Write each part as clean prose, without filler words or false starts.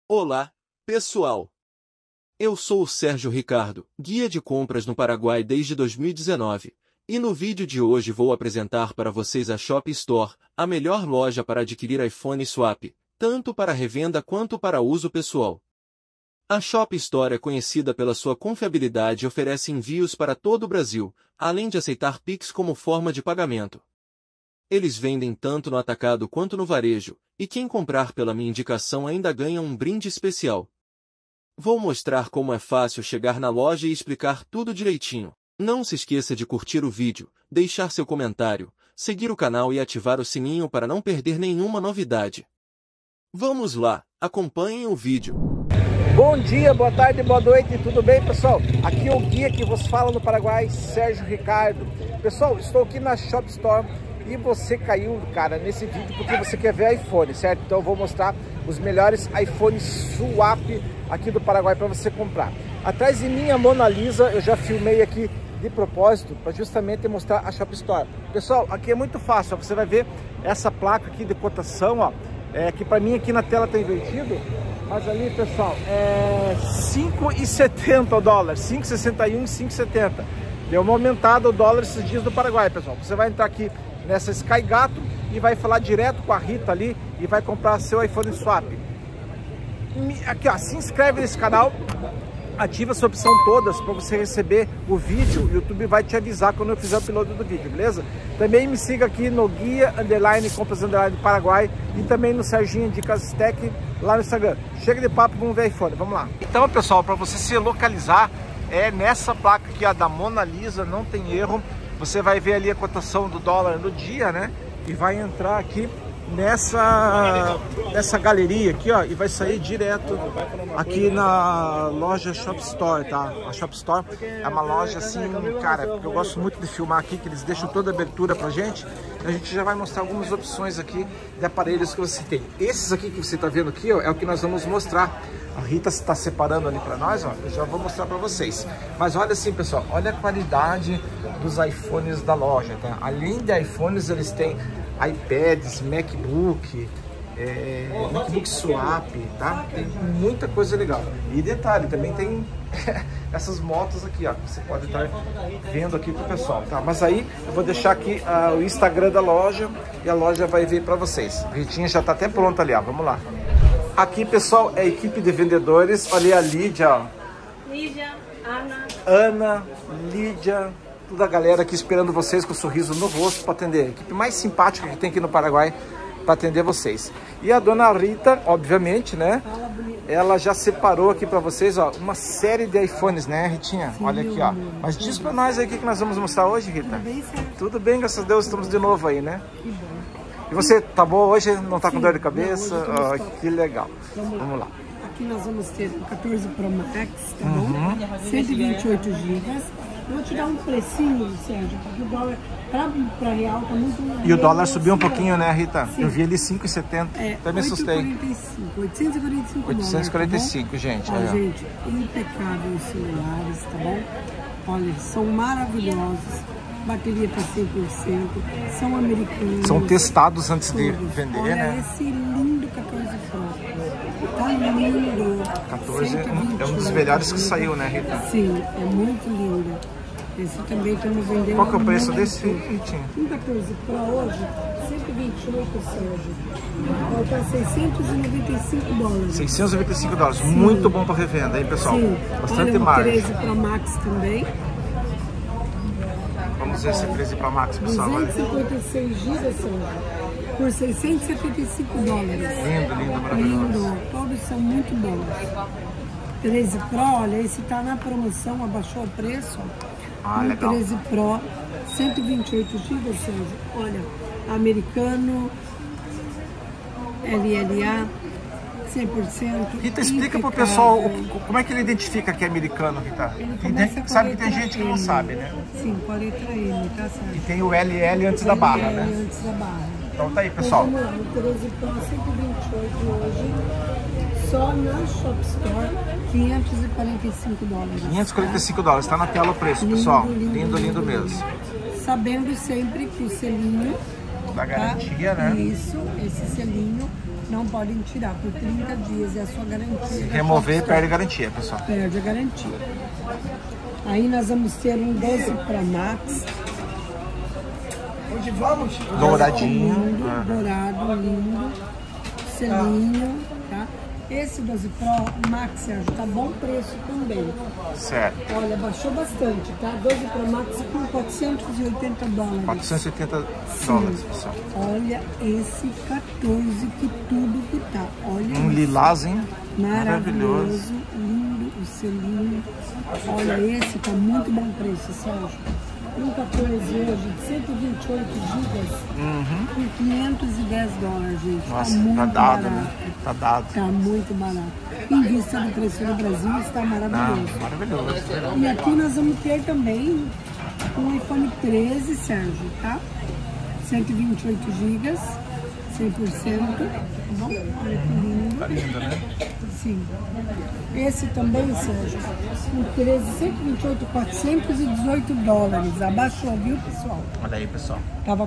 Olá, pessoal! Eu sou o Sérgio Ricardo, guia de compras no Paraguai desde 2019, e no vídeo de hoje vou apresentar para vocês a Shop Store, a melhor loja para adquirir iPhone Swap, tanto para revenda quanto para uso pessoal. A Shop Store é conhecida pela sua confiabilidade e oferece envios para todo o Brasil, além de aceitar Pix como forma de pagamento. Eles vendem tanto no atacado quanto no varejo, e quem comprar pela minha indicação ainda ganha um brinde especial. Vou mostrar como é fácil chegar na loja e explicar tudo direitinho. Não se esqueça de curtir o vídeo, deixar seu comentário, seguir o canal e ativar o sininho para não perder nenhuma novidade. Vamos lá, acompanhem o vídeo. Bom dia, boa tarde, boa noite, tudo bem, pessoal? Aqui é o guia que vos fala no Paraguai, Sérgio Ricardo. Pessoal, estou aqui na Shop Store. E você caiu, cara, nesse vídeo porque você quer ver iPhone, certo? Então eu vou mostrar os melhores iPhone Swap aqui do Paraguai para você comprar. Atrás de mim a Mona Lisa, eu já filmei aqui de propósito para justamente mostrar a Shop Store. Pessoal, aqui é muito fácil, ó, você vai ver essa placa aqui de cotação, ó, que para mim aqui na tela tá invertido, mas ali, pessoal, é 5,70 o dólar, 5,61 e 5,70. Deu uma aumentada o dólar esses dias do Paraguai, pessoal. Você vai entrar aqui nessa Sky Gato e vai falar direto com a Rita ali e vai comprar seu iPhone Swap. Aqui, ó, se inscreve nesse canal, ativa essa opção todas para você receber o vídeo. O YouTube vai te avisar quando eu fizer o upload do vídeo, beleza? Também me siga aqui no guia _compras Paraguai e também no Serginho Dicas Tech lá no Instagram. Chega de papo, vamos ver iPhone, vamos lá. Então, pessoal, para você se localizar, é nessa placa aqui, a da Mona Lisa, não tem erro. Você vai ver ali a cotação do dólar no dia, né? E vai entrar aqui nessa galeria aqui, ó, e vai sair direto aqui na loja Shop Store, tá? A Shop Store é uma loja assim, cara, porque eu gosto muito de filmar aqui, que eles deixam toda a abertura pra gente. A gente já vai mostrar algumas opções aqui de aparelhos que você tem. Esses aqui que você tá vendo aqui, ó, é o que nós vamos mostrar. A Rita está separando ali para nós, ó, eu já vou mostrar para vocês. Mas olha assim, pessoal, olha a qualidade dos iPhones da loja, tá? Além de iPhones, eles têm iPads, MacBook, MacBook Swap, tá? Tem muita coisa legal. E detalhe, também tem essas motos aqui, ó, que você pode estar vendo aqui pro pessoal, tá? Mas aí eu vou deixar aqui o Instagram da loja e a loja vai ver para vocês. A Ritinha já tá até pronta ali, ó, vamos lá. Aqui, pessoal, é a equipe de vendedores. Olha a Lídia, ó. Lídia, Ana, Lídia, toda a galera aqui esperando vocês com um sorriso no rosto para atender. A equipe mais simpática que tem aqui no Paraguai para atender vocês. E a dona Rita, obviamente, né? Ela já separou aqui para vocês, ó, uma série de iPhones, né, Ritinha? Sim, olha aqui, ó. Mas diz para nós aí o que nós vamos mostrar hoje, Rita. Tudo bem, Sérgio? Tudo bem, graças a Deus, estamos de novo aí, né? Que bom. E você tá boa hoje? Não tá com dor de cabeça? Não, que legal. Vamos lá. Aqui nós vamos ter o 14 Pro Max, tá bom? 128 GB. Eu vou te dar um precinho, Sérgio, porque o dólar para real tá muito... E o dólar subiu um pouquinho, né, Rita? Sim. Eu vi ele 5,70. Até me assustei. 845 845, dólares, tá, gente. ó, gente, impecável os celulares, tá bom? Olha, são maravilhosos. Bateria para 100%, são americanos. São testados antes de vender, olha, né? Esse lindo 14 Pro. Tá lindo. 14 é um dos melhores que saiu, né, Rita? Sim, é muito lindo. Esse também estamos vendendo. Qual que é o preço desse, Ritinho? Um 14 Pro hoje, 128, Sérgio. Vai estar 695 dólares. 695 dólares. Sim. Muito bom para revenda, hein, pessoal? Sim. Bastante olha, margem. 13 Pro Max também. Vamos ver esse 13 Pro Max, pessoal. 256 GB, Sérgio, por 675 dólares. Lindo, lindo, maravilhoso. Lindo, todos são muito bons. 13 Pro, olha, esse tá na promoção, abaixou o preço. Legal. 13 Pro, 128 GB, Sérgio. Olha, americano, LLA, 100%. Rita, explica pro pessoal como é que ele identifica que é americano, Rita. Sabe que tem gente que não sabe, né? Sim, com a letra M, tá certo? E tem o LL antes da barra, né? Antes da barra. Então tá aí, pessoal. Então, vamos lá, o 13 Pro 128 hoje, só na Shop Store, 545 dólares. 545 dólares, tá na tela o preço, pessoal. Lindo, lindo mesmo. Sabendo sempre que o selinho Da garantia, né? Isso, esse selinho não podem tirar por 30 dias, é a sua garantia. Se remover, perde a garantia, pessoal. Perde a garantia. Aí nós vamos ter um 12 Pro Max. Hoje vamos. Douradinho. Lindo, dourado, lindo. Selinho, tá? Esse 12 Pro Max, Sérgio, tá bom preço também. Certo. Olha, baixou bastante, tá? 12 Pro Max por 480 dólares. 480 dólares, pessoal. Olha esse 14, que tudo que tá. Olha Um lilás, hein? maravilhoso, lindo o selinho. Olha, esse tá muito bom preço, Sérgio. Um 14 hoje de 128 gigas por 510 dólares, gente. Nossa, tá muito tá dado, barato. né? Tá dado. Tá muito barato. Em vista do preço no Brasil, está maravilhoso. Maravilhoso. E aqui nós vamos ter também um iPhone 13, Sérgio, tá? 128 GB, 100%, tá bom? Olha que lindo. Tá lindo, né? Sim. Esse também, Sérgio, um 13, 128, 418 dólares. Abaixou, viu, pessoal? Olha aí, pessoal. Tava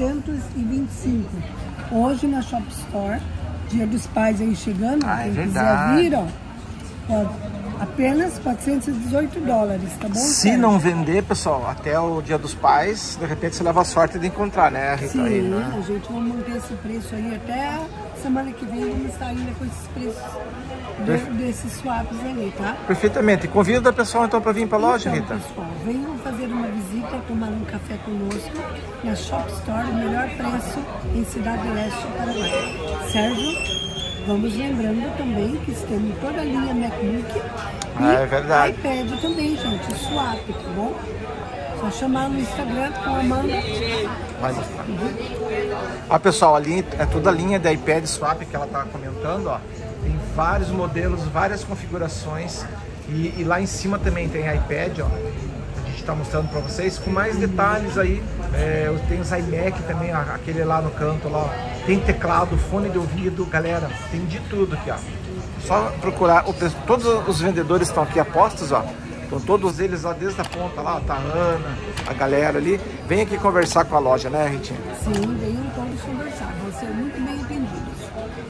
425. Hoje na Shop Store, Dia dos Pais aí chegando, Ah, é quem verdade. quiser vir, ó, apenas 418 dólares, tá bom? Se Sérgio? não vender, pessoal, até o Dia dos Pais, de repente você leva a sorte de encontrar, né, Rita? Sim, Aí, né? a gente vai manter esse preço aí até semana que vem, vamos estar ainda com esses preços desses swaps ali, tá? Perfeitamente. Convida a pessoa então para vir para a loja, Então, Rita. pessoal, venham fazer uma visita, tomar um café conosco na Shop Store, o melhor preço em Cidade Leste, Paraguai. Sérgio, vamos lembrando também que temos toda a linha MacBook e É verdade. iPad também, gente, swap, tá bom? Só chamar no Instagram com a Amanda. Vai mostrar. Ó, pessoal, ali é toda a linha da iPad Swap que ela tá comentando, ó. Tem vários modelos, várias configurações e lá em cima também tem iPad, ó. A gente tá mostrando para vocês com mais detalhes aí. Tem os iMac também, ó, aquele lá no canto lá, ó. Tem teclado, fone de ouvido, galera, tem de tudo aqui, ó. Só procurar, todos os vendedores estão aqui apostos, ó. Então todos eles lá desde a ponta lá, ó, tá a Ana, a galera ali. Vem aqui conversar com a loja, né, Ritinha? Sim, venham todos conversar, vão ser muito bem atendidos.